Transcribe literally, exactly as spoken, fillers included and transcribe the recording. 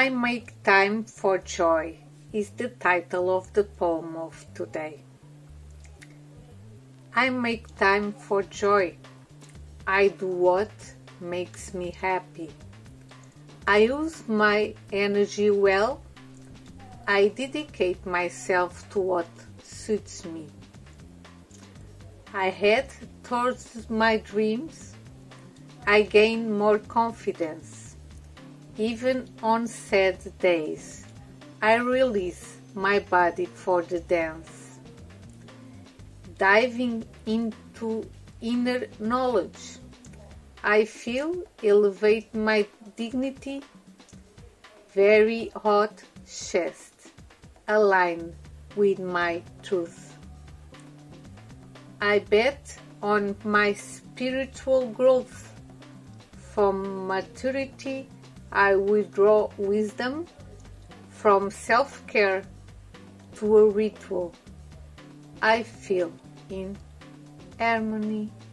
I Make Time for Joy is the title of the poem of today. I make time for joy. I do what makes me happy. I use my energy well. I dedicate myself to what suits me. I head towards my dreams. I gain more confidence. Even on sad days, I release my body for the dance. Diving into inner knowledge, I feel elevate my dignity. Very hot chest, align with my truth. I bet on my spiritual growth. From maturity, I withdraw wisdom. From self-care to a ritual, I feel in harmony.